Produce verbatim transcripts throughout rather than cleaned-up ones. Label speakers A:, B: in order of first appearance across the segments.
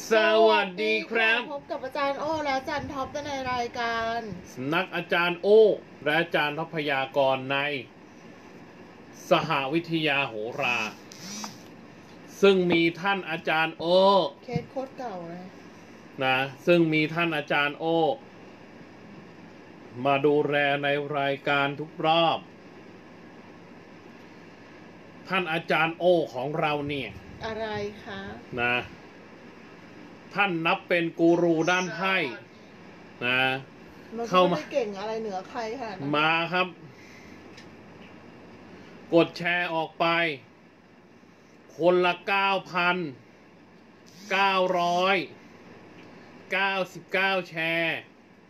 A: สวัสดีครับ
B: พบกับอาจารย์โอและอาจารย์ท็อปในรายการ
A: สำนักอาจารย์โอและอาจารย์ท็อปพยากรณ์ในสหวิทยาโหราซึ่งมีท่านอาจารย์โอ
B: เคสโคตรเก่าเลย
A: นะซึ่งมีท่านอาจารย์โอมาดูแลในรายการทุกรอบท่านอาจารย์โอของเราเนี่ย
B: อะไรคะ
A: นะท่านนับเป็นกูรูด้านไพ่นะ
B: เข้ามาเก่งอะไรเหนือใครค่ะ
A: มาครับกดแชร์ออกไปคนละเก้าพันเก้าร้อยเก้าสิบเก้าแชร์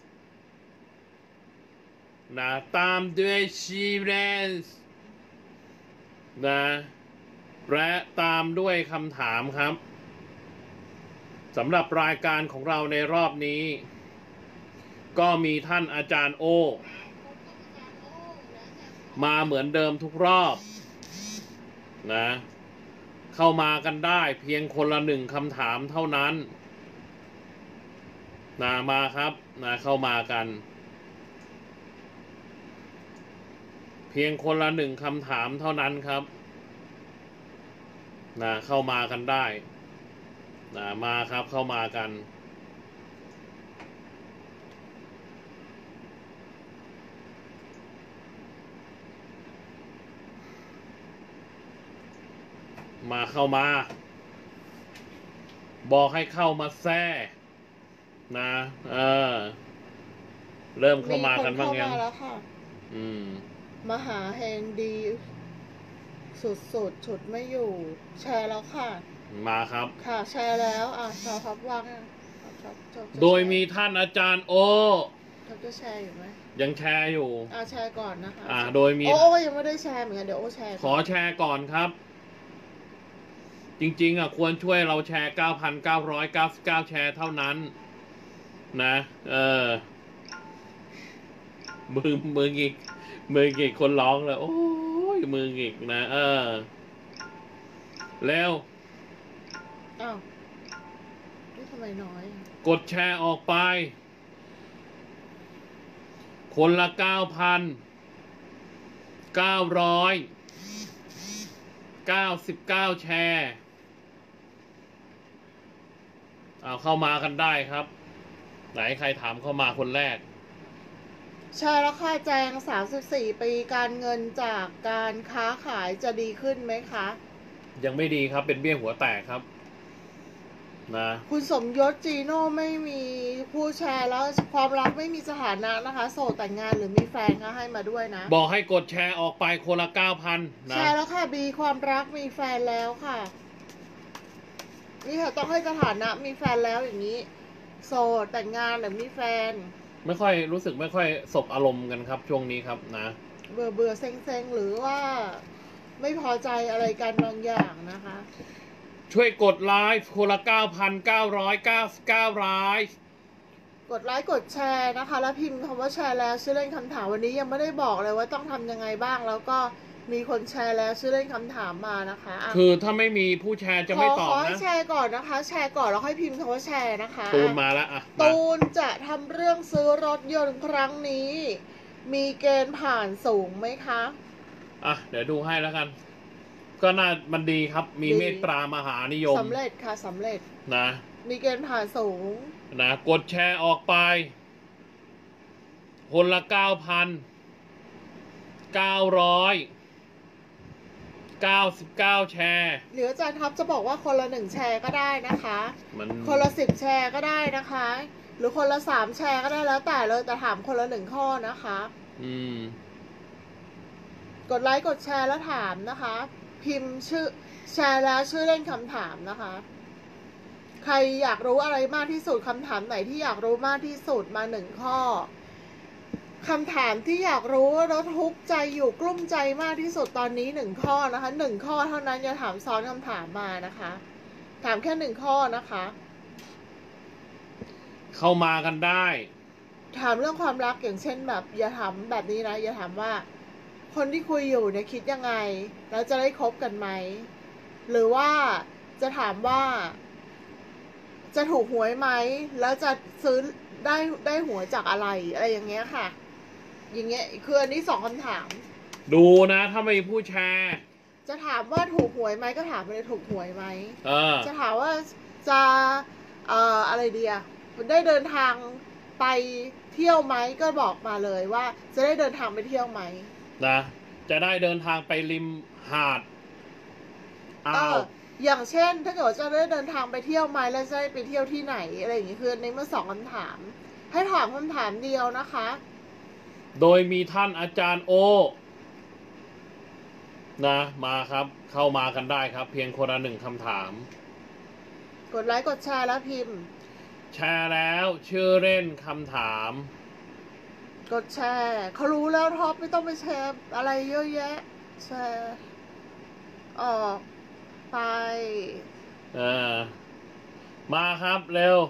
A: นะตามด้วยชีเรนส์นะและตามด้วยคำถามครับสำหรับรายการของเราในรอบนี้ก็มีท่านอาจารย์โอมาเหมือนเดิมทุกรอบนะเข้ามากันได้เพียงคนละหนึ่งคำถามเท่านั้นนะมาครับนะเข้ามากันเพียงคนละหนึ่งคำถามเท่านั้นครับนะเข้ามากันได้นะมาครับเข้ามากันมาเข้ามาบอกให้เข้ามาแซ่นะเออเริ่มเข้ามากันบ้างยัง
B: แล้วค่ะ
A: อืม
B: มหาเฮงดีสุดๆฉุดไม่อยู่แชร์แล้วค่ะ
A: มาครับ
B: ค่ะแชร์แล้วอ่ะชาวทับว่าง
A: โดยมีท่านอาจารย์โอ
B: ทับจะแชร์อยู่ไหม
A: ยังแชร์อยู่
B: อ่ะแชร์ก่อนนะคะ
A: อ่าโดยมี
B: โอ้ยังไม่ได้แชร์เหมือนกันเดี๋ยวโอ้แชร์
A: ขอแชร์ก่อนครับจริงๆอ่ะควรช่วยเราแชร์ เก้าพันเก้าร้อยเก้าสิบเก้า แชร์เท่านั้นนะเออมือมือกิกมือกิกคนร้องเลยโอ้ยมือกิกนะเออแล้ว
B: อ้าวนี่ทำไมน้อย
A: กดแชร์ออกไปคนละ เก้าพันเก้าร้อยเก้าสิบเก้า แชร์เอาเข้ามากันได้ครับไหนใครถามเข้ามาคนแรก
B: ใช่แล้วค่ะแจงสามสิบสี่ปีการเงินจากการค้าขายจะดีขึ้นไหมคะ
A: ยังไม่ดีครับเป็นเบี้ยหัวแตกครับนะ
B: คุณสมยศจีโน่ไม่มีผู้แชร์แล้วความรักไม่มีสถานะนะคะโสดแต่งงานหรือมีแฟนก็ให้มาด้วยนะ
A: บอกให้กดแชร์ออกไปคนละเก้าพันนะ
B: แชร์แล้วค่ะบีความรักมีแฟนแล้วค่ะนี่ค่ะต้องให้สถานะมีแฟนแล้วอย่างนี้โสดแต่งงานหรือมีแฟน
A: ไม่ค่อยรู้สึกไม่ค่อยสบอารมณ์กันครับช่วงนี้ครับนะ
B: เบื่อเบื่อเซ็งเซ็งหรือว่าไม่พอใจอะไรกันบางอย่างนะคะ
A: ช่วยกดไลค์คนละเก้าพันเก้าร้อยเก้าสิบเก้าไลค์
B: กดไลค์กดแชร์นะคะแล้วพิมพ์คำว่าแชร์แล้วชื่อเล่นคำถามวันนี้ยังไม่ได้บอกเลยว่าต้องทำยังไงบ้างแล้วก็มีคนแชร์แล้วชื่อเล่นคำถามมานะคะ
A: คือถ้าไม่มีผู้แชร์จะไม่ตอบนะขอ
B: ให้แชร์ก่อนนะคะแชร์ก่อนแล้วค่อยพิมพ์คำว่าแชร์นะคะ
A: ตูนมาแล้วอ่ะ
B: ตูนจะทำเรื่องซื้อรถยนต์ครั้งนี้มีเกณฑ์ผ่านสูงไหมคะ
A: อ่ะเดี๋ยวดูให้แล้วกันก็น่ามันดีครับมีเมตตามหานิยม
B: สำเร็จค่ะสำเร็จ
A: นะ
B: มีเกณฑ์ผ่านสูง
A: นะกดแชร์ออกไปคนละเก้าพันเก้าร้อยเก้าสิบเก้าแชร์
B: หรืออาจารย์ท็อปจะบอกว่าคนละหนึ่งแชร์ก็ได้นะคะคนละสิบแชร์ก็ได้นะคะหรือคนละสามแชร์ก็ได้แล้วแต่เลยแต่ถามคนละหนึ่งข้อนะคะ
A: อืม
B: กดไลค์กดแชร์แล้วถามนะคะพิมพ์ชื่อแชร์แล้วชื่อเล่นคำถามนะคะใครอยากรู้อะไรมากที่สุดคำถามไหนที่อยากรู้มากที่สุดมาหนึ่งข้อคำถามที่อยากรู้แล้วทุกข์ใจอยู่กลุ้มใจมากที่สุดตอนนี้หนึ่งข้อนะคะหนึ่งข้อเท่านั้นอย่าถามซ้อนคำถามมานะคะถามแค่หนึ่งข้อนะคะ
A: เข้ามากันได้
B: ถามเรื่องความรักอย่างเช่นแบบอย่าถามแบบนี้นะอย่าถามว่าคนที่คุยอยู่เนี่ยคิดยังไงแล้วจะได้คบกันไหมหรือว่าจะถามว่าจะถูกหวยไหมแล้วจะซื้อได้ได้หวยจากอะไรอะไรอย่างเงี้ยค่ะ อย่างเงี้ยคืออันนี้สองคำถาม
A: ดูนะถ้าไม่มีผู้แชร์
B: จะถามว่าถูกหวยไหมก็ถามไปเลยถูกหวยไหม
A: เออ
B: จะถามว่าจะเอ่ออะไรดีอะได้เดินทางไปเที่ยวไหมก็บอกมาเลยว่าจะได้เดินทางไปเที่ยวไหม
A: นะจะได้เดินทางไปริมหาด
B: เอ
A: อ้าว
B: ออย่างเช่น ถ้าเกิดว่าจะได้เดินทางไปเที่ยวไหมแล้วจะได้ไปเที่ยวที่ไหนอะไรอย่างเงี้ยคือในเมื่อสองคำถาม ให้ถามคำถามเดียวนะคะ
A: โดยมีท่านอาจารย์โอนะมาครับเข้ามากันได้ครับ เพียงคนละหนึ่งคำถาม
B: กดไลค์กดแชร์แล้วพิมพ์
A: แชร์แล้วชื่อเล่นคำถาม
B: กดแชร์เขารู้แล้วท็อปไม่ต้องไปแชร์อะไรเยอะแยะ แชร์ออกไป
A: เออมาครับเร็ว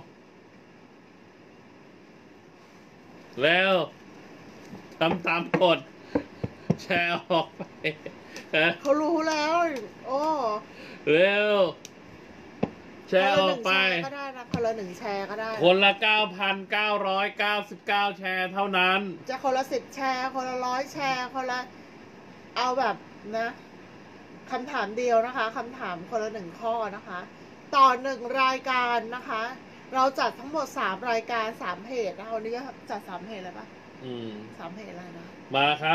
A: เร็วทำตามกฎแชร์ออกไปเออ
B: เขารู้แล้ว โอ้
A: เร็ว แชร์ออกไป
B: คนละหนึ่งแชร์ก็ได้นะคนละหนึ่งแชร์ก็ได้
A: คนละ เก้าพันเก้าร้อยเก้าสิบเก้า แชร์เท่านั้น
B: จะคนละสิบแชร์ คนละร้อยแชร์ คนละเอาแบบนะคำถามเดียวนะคะคำถามคนละหนึ่งข้อนะคะ ต่อหนึ่งรายการนะคะ เราจัดทั้งหมดสามรายการสามเพจนะคะวันนี้จัดสามเพจอะไรปะ
A: อืม
B: สามเพจอะไรนะ
A: มาครับ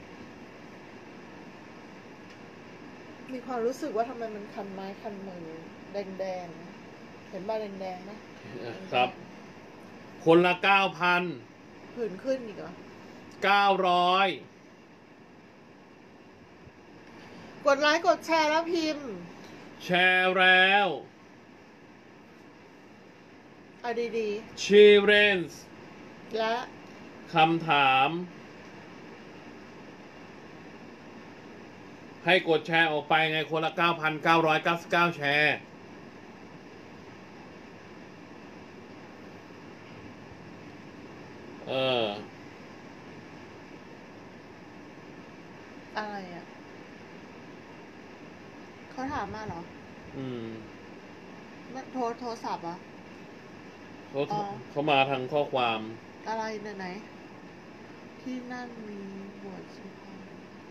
B: มีความรู้สึกว่าทำไมมันคันไม้คันมือแดงๆนะเห็นบ้าแดงๆนะครับ
A: คนละ เก้าพัน
B: ผื่นขึ้นอีกเหรอ
A: เก้าร้อย
B: กดไลค์กดแชร์แล้วพิมพ์
A: แชร์แล้ว
B: เอาดี
A: ชีเรนส์
B: ๆและ
A: คำถาม ให้กดแชร์ออกไปไงคนละ เก้าพันเก้าร้อยเก้าสิบเก้า แชร์ เออ
B: อะไรอ่ะเขาถามมาเหรอ
A: อืม
B: มันโทรโทรศัพท์เหรอ
A: เขา
B: อ๋อ
A: เขามาทางข้อความ
B: อะไรไหนไหนที่นั่นมีบวชชีพราม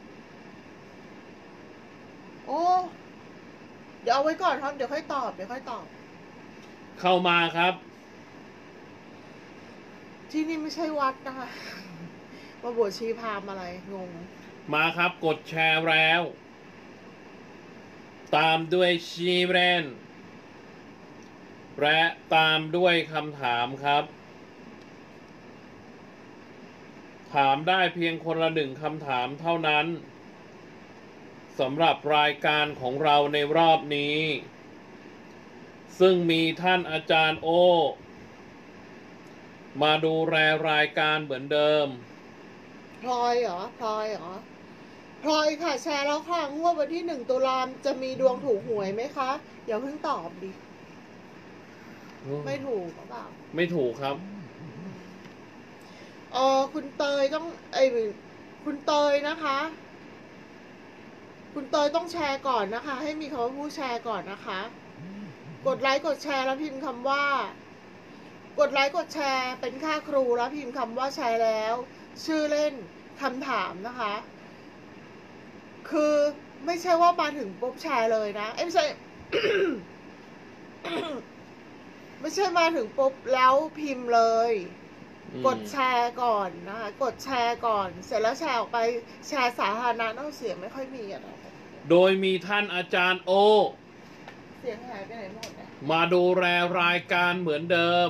B: โอ้เดี๋ยวเอาไว้ก่อนครับเดี๋ยวค่อยตอบเดี๋ยวค่อยตอบ
A: เข้ามาครับ
B: ที่นี่ไม่ใช่วัดนะคะ มาบวชชีพรามอะไรงง
A: มาครับกดแชร์แล้ว ตามด้วยชีเรนและตามด้วยคำถามครับ ถามได้เพียงคนละหนึ่งคำถามเท่านั้นสำหรับรายการของเราในรอบนี้ ซึ่งมีท่านอาจารย์โอ มาดูแลรายการเหมือนเดิม
B: พลอยเหรอพลอยเหรอพลอยค่ะแชร์แล้วค่ะงวดวันที่หนึ่งตุลาจะมีดวงถูกหวยไหมคะอย่าเพิ่งตอบดิไม่ถูกหรือเปล่า
A: ไม่ถูกครับ
B: เออคุณเตยต้องไอยคุณเตยนะคะ คุณเตยต้องแชร์ก่อนนะคะ ให้มีคำว่าผู้แชร์ก่อนนะคะ กดไลค์กดแชร์แล้วพิมพ์คำว่า กดไลค์กดแชร์เป็นค่าครูแล้วพิมพ์คำว่าแชร์แล้ว ชื่อเล่นคำถามนะคะ คือไม่ใช่ว่ามาถึงปุ๊บแชร์เลยนะเอ้ยไม่ใช่ ไม่ใช่มาถึงปุ๊บแล้วพิมพ์เลย
A: อืม
B: กดแชร์ก่อนนะคะกดแชร์ก่อน เสร็จแล้วแชร์ออกไปแชร์สาธารณะเน่าเสียงไม่ค่อยมีอะนะ
A: โดยมีท่านอาจารย์โอ
B: เสียงหายไปไหนหมดเนี่ย
A: มาดูแลรายการเหมือนเดิม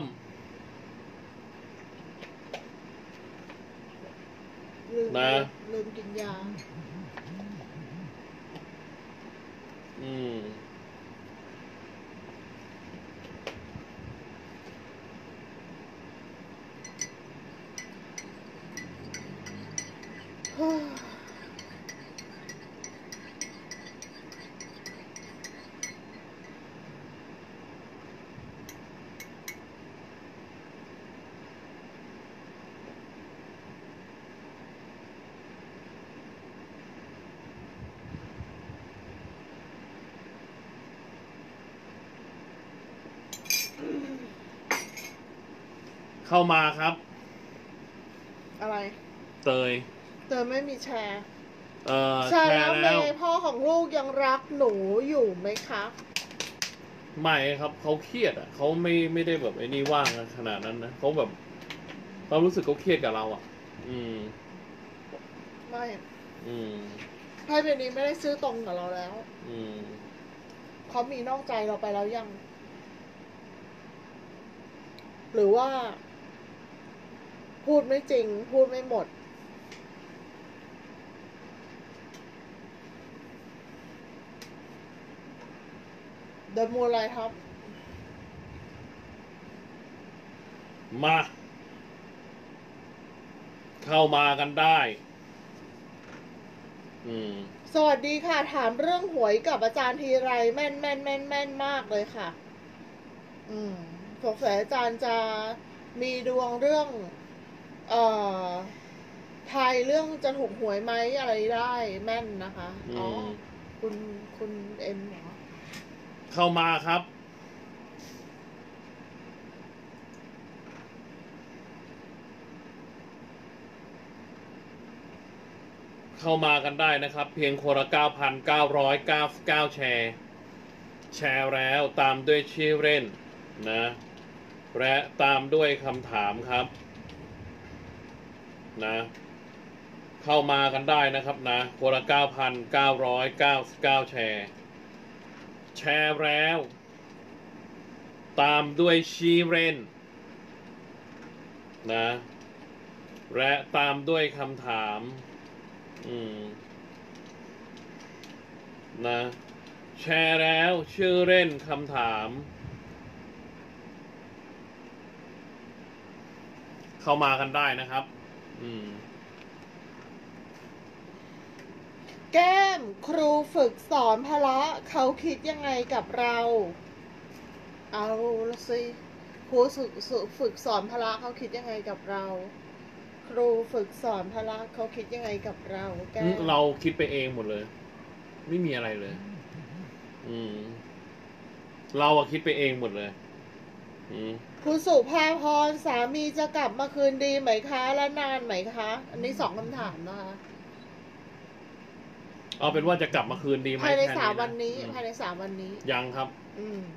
B: ลืม
A: นะ
B: ลืมกินยา
A: อืม
B: อืม
A: เข้ามาครับ
B: อะไร
A: เตย
B: เตยไม่มีแชร์
A: เอ่อ
B: แชร์
A: แช
B: แล้ว
A: ร์
B: เม
A: แล้ว
B: ย์พ่อของลูกยังรักหนูอยู่ไหมคะ
A: ไม่ครับเขาเครียดอ่ะเขาไม่ไม่ได้แบบไอ้นี่ว่างขนาดนั้นนะเขาแบบเรารู้สึกเขาเครียดกับเราอ่ะ อืม
B: ไม่
A: อืม
B: ไพ่ใบนี้ไม่ได้ซื้อตรงกับเราแล้ว
A: อืม
B: เขามีนอกใจเราไปแล้วยัง หรือว่า พูดไม่จริง พูดไม่หมด เดอะมูนไลท์ท็อป
A: มา เข้ามากันได้ อืม
B: สวัสดีค่ะ ถามเรื่องหวยกับอาจารย์ทีไรแม่นแม่นแม่นแม่นมากเลยค่ะ อืมสงสัยอาจารย์จะมีดวงเรื่อง เอ่อทายเรื่องจะถูกหวยไหมอะไรได้แม่นนะคะ อ๋อ
A: อืม
B: คุณคุณเอ็มเหรอ
A: เข้ามาครับ เข้ามากันได้นะครับ เพียงคนละ เก้าพันเก้าร้อยเก้าสิบเก้า แชร์ แชร์แล้วตามด้วยชื่อเล่นนะ และตามด้วยคำถามครับนะ เข้ามากันได้นะครับนะคนละ เก้าพันเก้าร้อยเก้าสิบเก้า แชร์ แชร์แล้ว ตามด้วยชื่อเล่นนะ และตามด้วยคำถาม อืม นะ แชร์แล้วชื่อเล่นคำถาม เข้ามากันได้นะครับ อืม
B: แก้มครูฝึกสอนพละเขาคิดยังไงกับเรา เอาละสิครูฝึกฝึกสอนพละเขาคิดยังไงกับเรา ครูฝึกสอนพละเขาคิดยังไงกับเราแก้ม
A: เราคิดไปเองหมดเลย ไม่มีอะไรเลย อืม เราอะคิดไปเองหมดเลย อืม
B: คุณสุภาพรสามีจะกลับมาคืนดีไหมคะ และนานไหมคะ อันนี้สองคำถามนะคะ
A: เอาเป็นว่าจะกลับมาคืนดีไหม
B: ภายใน
A: แค่
B: สาม
A: ะ
B: วันนี้
A: อืม
B: ภายในสามวันนี้
A: ยังครับ
B: อืม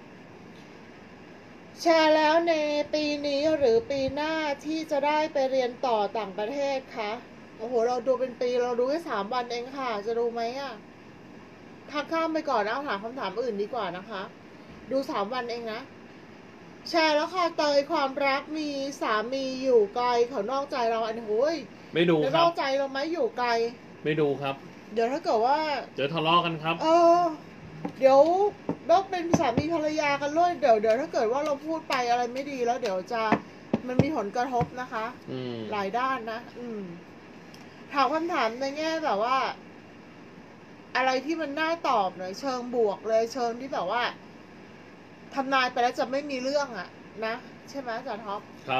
B: แชร์แล้วในปีนี้หรือปีหน้าที่จะได้ไปเรียนต่อต่างประเทศคะโอ้โห เราดูเป็นปีเราดูแค่สามวันเองค่ะ จะดูไหมอ่ะทักข้ามไปก่อนนะเอาถามคำถามอื่นดีกว่านะคะ ดูสามวันเองนะ แชร์แล้วค่ะเตยความรักมีสามีอยู่ไกลเขานอกใจเราอันโอ้ย
A: ไม่ดู
B: แล้ว
A: คน รั
B: อบ กใจเราไหมอยู่ไกล
A: ไม่ดูครับ
B: เดี๋ยวถ้าเกิดว่า
A: เดี๋ยวทะเลาะกันครับ
B: เออ เดี๋ยวเราเป็นสามีภรรยากันเลยเดี๋ยวเดี๋ยวถ้าเกิดว่าเราพูดไปอะไรไม่ดีแล้ว เดี๋ยวจะมันมีผลกระทบนะคะ
A: อืม
B: หลายด้านนะอืมถามคำถามในแง่แบบว่า อะไรที่มันน่าตอบหน่อยเชิงบวกเลยเชิงที่แบบว่าทำนายไปแล้วจะไม่มีเรื่องอะนะใช่ไหมอาจารย์ท็อป
A: ครับ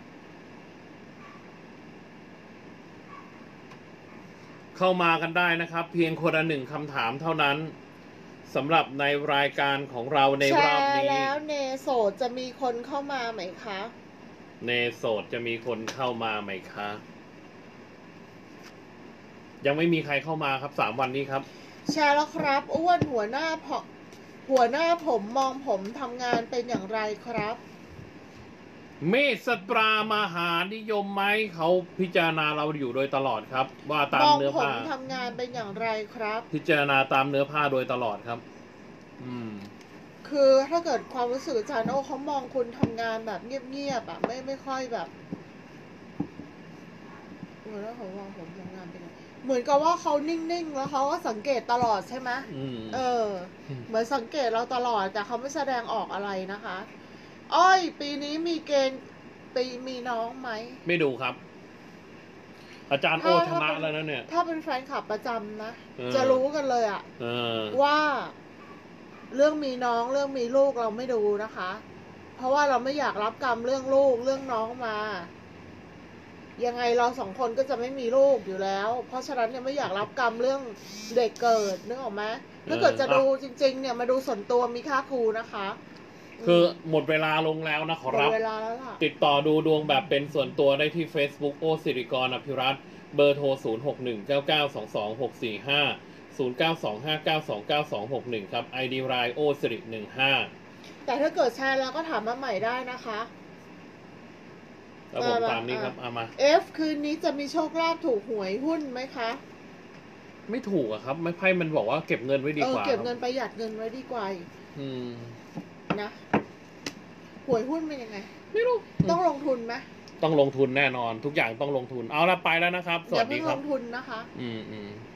A: เข้ามากันได้นะครับ เพียงคนละหนึ่งคำถามเท่านั้นสำหรับในรายการของเราใน
B: แช
A: รอบ
B: ร์
A: นี้
B: แล้วเนโสดจะมีคนเข้ามาไหมคะ
A: ในโสดจะมีคนเข้ามาไหมคะ ยังไม่มีใครเข้ามาครับสามวันนี้ครับ
B: แชร์แล้วครับอ้วนหัวหน้าพอหัวหน้าผมมองผมทำงานเป็นอย่างไรครับ
A: เมษสตรามหานิยมไหมเขาพิจารณาเราอยู่โดยตลอดครับ ว่าตาม
B: มอง
A: เนื้อ
B: ผม
A: ผ้า
B: ทำงานเป็นอย่างไรครับ
A: พิจารณาตามเนื้อผ้าโดยตลอดครับ อืม
B: คือถ้าเกิดความรู้สึกอาจารย์โอ้เขามองคุณทำงานแบบเงียบๆอ่ะไม่ไม่ค่อยแบบเออแล้วผมมองผมทำงานเป็นไงเหมือนกับว่าเขานิ่งๆแล้วเขาก็สังเกตตลอดใช่ไหม
A: อืม
B: เออ เหมือนสังเกตเราตลอดแต่เขาไม่แสดงออกอะไรนะคะ อ้อยปีนี้มีเกณฑ์ปีมีน้องไหม
A: ไม่ดูครับ อาจารย์โอ
B: ถ้า
A: ชนะ
B: ถ้าเป็น
A: แล้วนะเนี่ย
B: ถ้าเป็นแฟนคลับประจำนะ
A: เออ
B: จะรู้กันเลยอะ
A: เออ
B: ว่าเรื่องมีน้องเรื่องมีลูกเราไม่ดูนะคะ เพราะว่าเราไม่อยากรับกรรมเรื่องลูกเรื่องน้องมา ยังไงเราสองคนก็จะไม่มีลูกอยู่แล้ว เพราะฉะนั้นเนี่ยไม่อยากรับกรรมเรื่องเด็กเกิดนึกออกไหมถ้าเกิดจะดูจริงๆเนี่ยมาดูส่วนตัวมีค่าครูนะคะ
A: คือหมดเวลาลงแล้วนะขอ
B: หม
A: รับ
B: ดเวลาแล้วล่ะ
A: ติดต่อดูดวงแบบเป็นส่วนตัวได้ที่ Facebook โอสิริกรอภิรัตน์เบอร์โทร ศูนย์ หก หนึ่ง เก้า เก้า สอง สอง หก สี่ ห้า ศูนย์ เก้า สอง ห้า เก้า สอง เก้า สอง หก หนึ่ง ครับ ไอ ดี ไลน์ โอสิริหนึ่งห้า
B: แต่ถ้าเกิดแชร์แล้วก็ถามมาใหม่ได้นะคะ
A: แล้วผมตามนี้ครับเอามา
B: F คืนนี้จะมีโชคลาภถูกหวยหุ้นไหมคะ
A: ไม่ถูกอะครับ ไม่ไพ่มันบอกว่าเก็บเงินไว้ดี
B: เออก
A: ว่า
B: เก็บเงินประหยัดเงินไว้ดีกว่า
A: อืม
B: นะหวยหุ้นเป็นยังไง
A: ไม่รู้
B: ต้องลงทุนไหม
A: ต้องลงทุนแน่นอน ทุกอย่างต้องลงทุน เอาละไปแล้วนะครับ ส
B: อ
A: วั
B: ย่า
A: สดี
B: เพิ่ง
A: ค
B: ล
A: รับ
B: งทุนนะคะ
A: อืมอืม